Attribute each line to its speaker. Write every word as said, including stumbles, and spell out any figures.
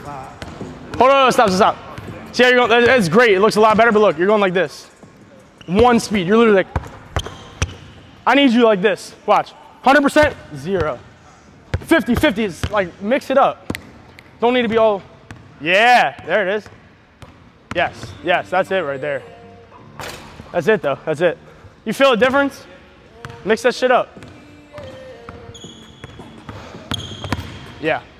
Speaker 1: Hold on, stop, stop, stop. See how you're going? That's great. It looks a lot better, but look, you're going like this. One speed. You're literally like, I need you like this. Watch. one hundred percent, zero. fifty, fifty is like, mix it up. Don't need to be all, yeah, there it is. Yes, yes, that's it right there. That's it though, that's it. You feel a difference? Mix that shit up. Yeah.